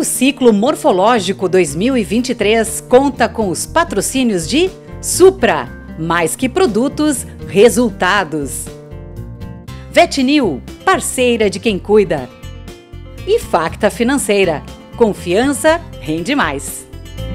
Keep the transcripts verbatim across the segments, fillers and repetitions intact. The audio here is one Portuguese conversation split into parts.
O Ciclo Morfológico dois mil e vinte e três conta com os patrocínios de Supra, mais que produtos, resultados. Vetinil, parceira de quem cuida. E Facta Financeira, confiança rende mais.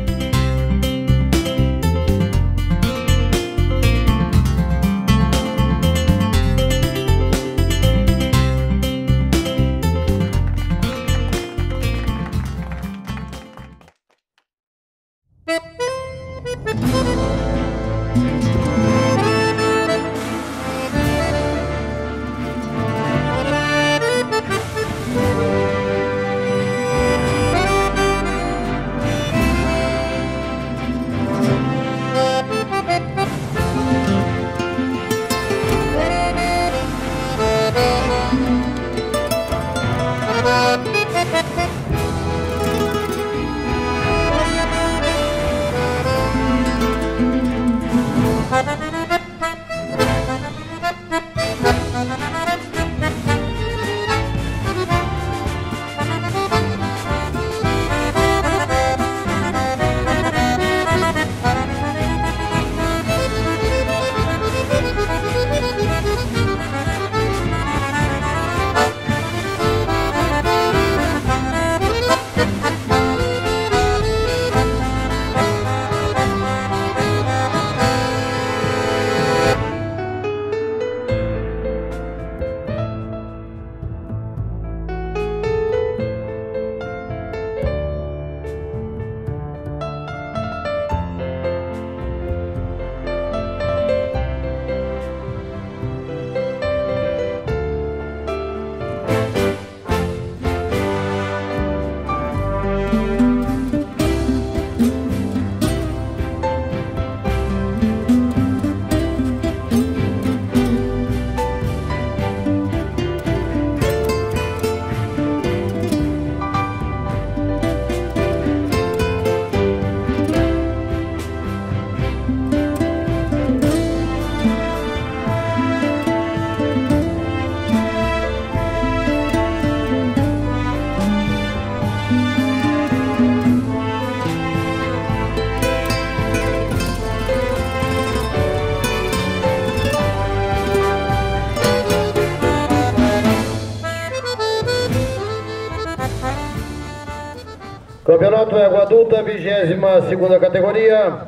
Campeonato Égua Adulta, vigésima segunda categoria.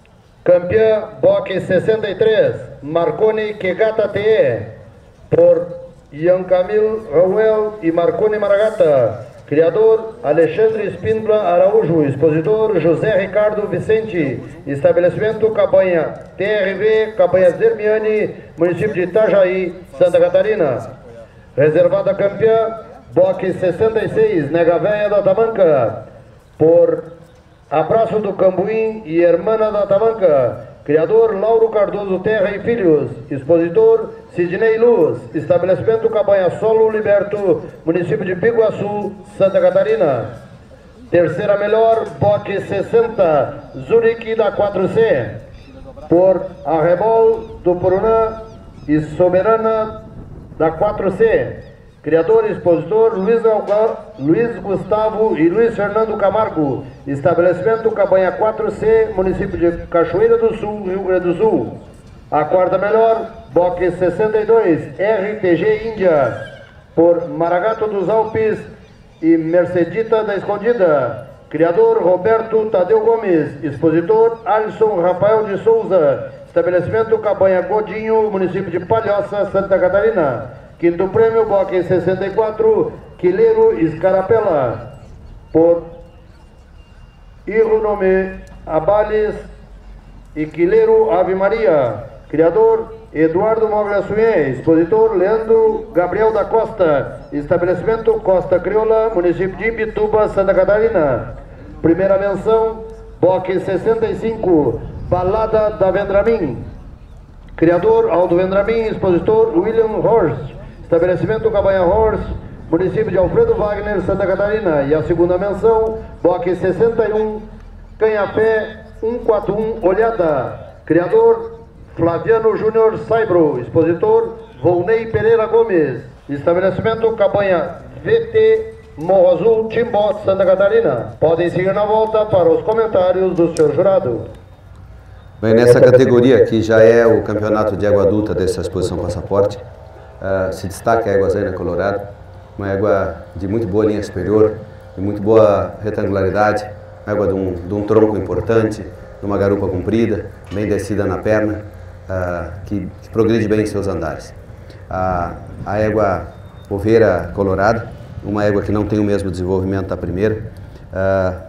Campeã Boque sessenta e três, Marconi Kegata T E, por Ian Camil Rauel e Marconi Maragata. Criador Alexandre Espíndola Araújo. Expositor José Ricardo Vicente. Estabelecimento Cabanha T R V, Cabanha Zermiani, município de Itajaí, Santa Catarina. Reservada campeã Boque sessenta e seis, Nega Véia da Tamanca, por Abraço do Cambuim e Hermana da Tamanca. Criador Lauro Cardoso Terra e Filhos. Expositor Sidney Luz. Estabelecimento Cabanha Solo Liberto, município de Biguaçu, Santa Catarina. Terceira melhor, Boque sessenta, Zurique da quatro C, por Arrebol do Purunã e Soberana da quatro C. Criador e expositor Luiz, Alga, Luiz Gustavo e Luiz Fernando Camargo. Estabelecimento Cabanha quatro C, município de Cachoeira do Sul, Rio Grande do Sul. A quarta melhor, Boque sessenta e dois, R T G Índia, por Maragato dos Alpes e Mercedita da Escondida. Criador Roberto Tadeu Gomes. Expositor Alisson Rafael de Souza. Estabelecimento Cabanha Godinho, município de Palhoça, Santa Catarina. Quinto prêmio, Boque sessenta e quatro, Quileiro Escarapela, por Irunome Abales e Quileiro Ave Maria. Criador Eduardo Moglia Sué. Expositor Leandro Gabriel da Costa. Estabelecimento Costa Crioula, município de Ibituba, Santa Catarina. Primeira menção, Boque sessenta e cinco, Balada da Vendramin. Criador Aldo Vendramin. Expositor William Horst. Estabelecimento Cabanha Horst, município de Alfredo Wagner, Santa Catarina. E a segunda menção, Boque sessenta e um, Canhafé cento e quarenta e um, Olhada. Criador Flaviano Júnior Saibro. Expositor Volney Pereira Gomes. Estabelecimento Cabanha V T Morro Azul, Timbó, Santa Catarina. Podem seguir na volta para os comentários do senhor jurado. Bem, nessa categoria, que já é o campeonato de égua adulta dessa exposição Passaporte, uh, se destaca a égua Zaina Colorado, uma égua de muito boa linha superior, de muito boa retangularidade, uma égua de um, de um tronco importante, de uma garupa comprida, bem descida na perna, uh, que, que progride bem em seus andares. Uh, a égua Oveira Colorado, uma égua que não tem o mesmo desenvolvimento da primeira, uh,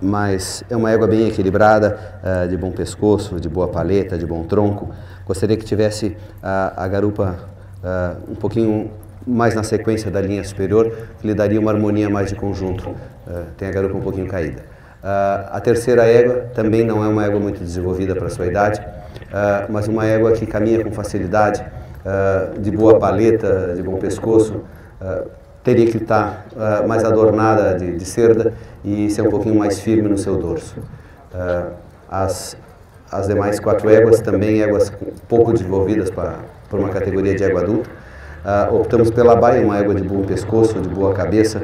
mas é uma égua bem equilibrada, uh, de bom pescoço, de boa paleta, de bom tronco. Gostaria que tivesse uh, a garupa uh, um pouquinho mais na sequência da linha superior, que lhe daria uma harmonia mais de conjunto. Uh, tem a garupa um pouquinho caída. Uh, a terceira égua também não é uma égua muito desenvolvida para a sua idade, uh, mas uma égua que caminha com facilidade, uh, de boa paleta, de bom pescoço. Uh, teria que estar uh, mais adornada de, de cerda e ser um pouquinho mais firme no seu dorso. Uh, as, as demais quatro éguas, também éguas pouco desenvolvidas para uma categoria de égua adulta. Uh, optamos pela baia, uma égua de bom pescoço, de boa cabeça,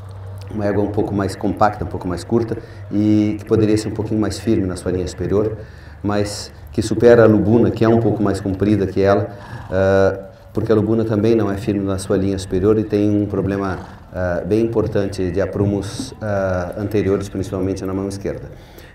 uma égua um pouco mais compacta, um pouco mais curta e que poderia ser um pouquinho mais firme na sua linha superior, mas que supera a lubuna, que é um pouco mais comprida que ela, uh, porque a lubuna também não é firme na sua linha superior e tem um problema uh, bem importante de aprumos uh, anteriores, principalmente na mão esquerda.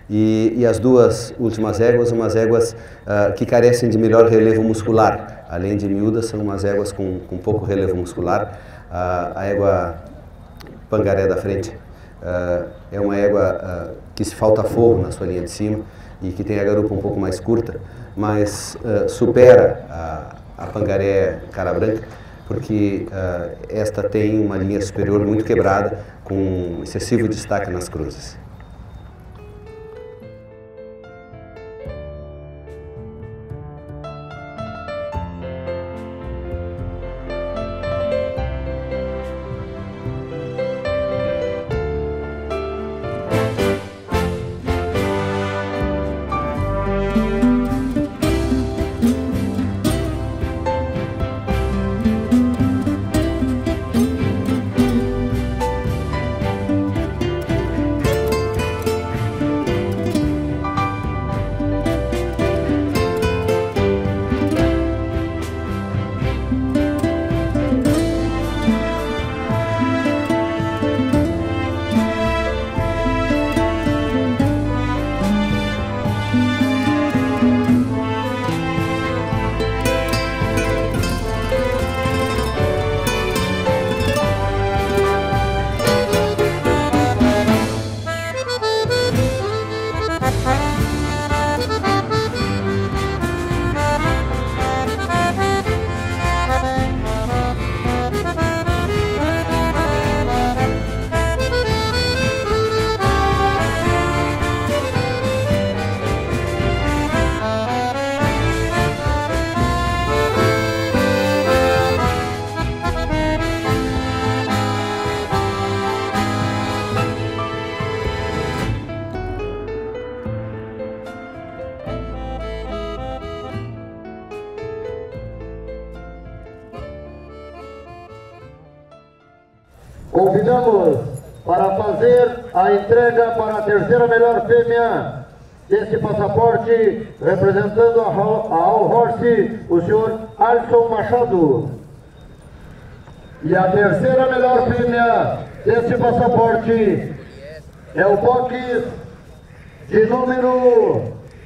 E, e as duas últimas éguas, umas éguas uh, que carecem de melhor relevo muscular. Além de miúdas, são umas éguas com, com pouco relevo muscular. Uh, a égua Pangaré da frente uh, é uma égua uh, que se falta forro na sua linha de cima e que tem a garupa um pouco mais curta, mas uh, supera a a Pangaré Cara Branca, porque uh, esta tem uma linha superior muito quebrada, com excessivo destaque nas cruzes. Convidamos para fazer a entrega para a terceira melhor fêmea deste passaporte, representando a All Horse, o senhor Alisson Machado. E a terceira melhor fêmea deste passaporte é o box de número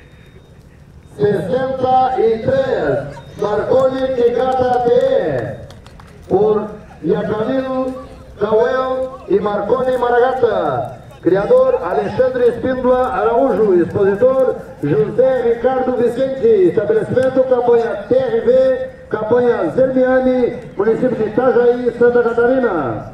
sessenta e três, Marconi Kegata T E, por Iacamil Cauel e Marconi Maragata. Criador Alexandre Espíndola Araújo. Expositor José Ricardo Vicente. Estabelecimento campanha T R V, campanha Zermiani, município de Itajaí, Santa Catarina.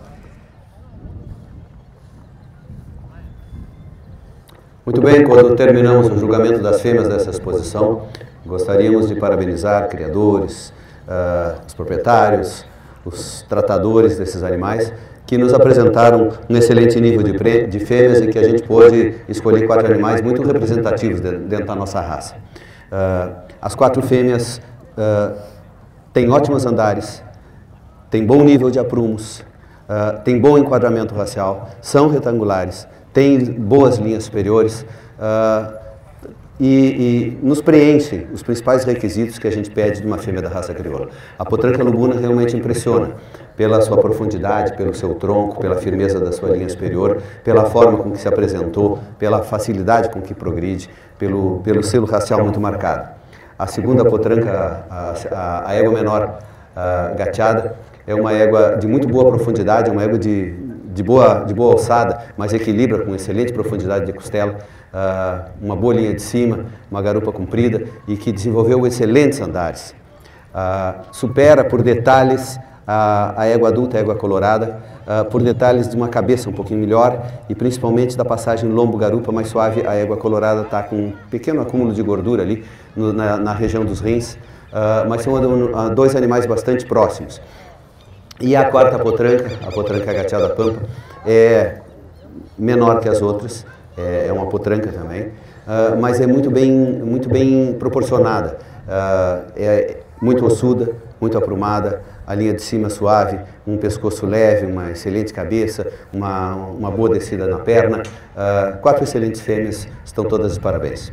Muito bem, quando terminamos o julgamento das fêmeas dessa exposição, gostaríamos de parabenizar criadores, uh, os proprietários, os tratadores desses animais, que nos apresentaram um excelente nível de, pre, de fêmeas e que a gente pôde escolher quatro animais muito representativos de, dentro da nossa raça. Uh, as quatro fêmeas uh, têm ótimos andares, têm bom nível de aprumos, uh, têm bom enquadramento racial, são retangulares, têm boas linhas superiores, uh, E, e nos preenchem os principais requisitos que a gente pede de uma fêmea da raça crioula. A potranca lubuna realmente impressiona pela sua profundidade, pelo seu tronco, pela firmeza da sua linha superior, pela forma com que se apresentou, pela facilidade com que progride, pelo, pelo selo racial muito marcado. A segunda potranca, a, a, a égua menor a gateada, é uma égua de muito boa profundidade, é uma égua de, de, boa, de boa alçada, mas equilibra com excelente profundidade de costela. Uh, uma boa linha de cima, uma garupa comprida e que desenvolveu excelentes andares. Uh, supera por detalhes a, a égua adulta, a égua colorada, uh, por detalhes de uma cabeça um pouquinho melhor e principalmente da passagem lombo-garupa mais suave. A égua colorada está com um pequeno acúmulo de gordura ali no, na, na região dos rins, uh, mas são uh, dois animais bastante próximos. E a quarta potranca, a potranca gateada pampa, é menor que as outras. É uma potranca também, uh, mas é muito bem, muito bem proporcionada, uh, é muito ossuda, muito aprumada, a linha de cima suave, um pescoço leve, uma excelente cabeça, uma, uma boa descida na perna, uh, quatro excelentes fêmeas, estão todas de parabéns.